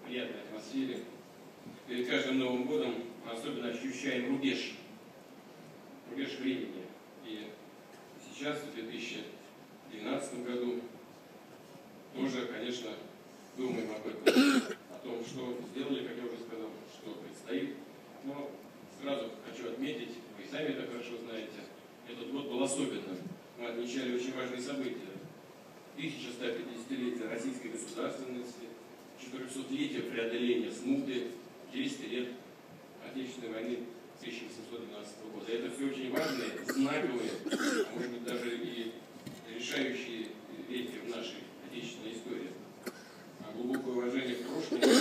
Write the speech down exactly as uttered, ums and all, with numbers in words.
приятной атмосфере. Перед каждым Новым годом мы особенно ощущаем рубеж, рубеж времени. И сейчас, в две тысячи двенадцатом году, тоже, конечно, думаем об этом, о том, что сделали, как я уже сказал, что предстоит. Но сразу хочу отметить, вы сами это хорошо знаете, этот год был особенным. Мы отмечали очень важные события. тысяча сто пятидесятилетие российской государственности, четырехсотлетие преодоления смуты, двести лет Отечественной войны тысяча восемьсот двенадцатого года. Это все очень важные, знаковые, а может быть даже и решающие вехи в нашей отечественной истории. А глубокое уважение к прошлому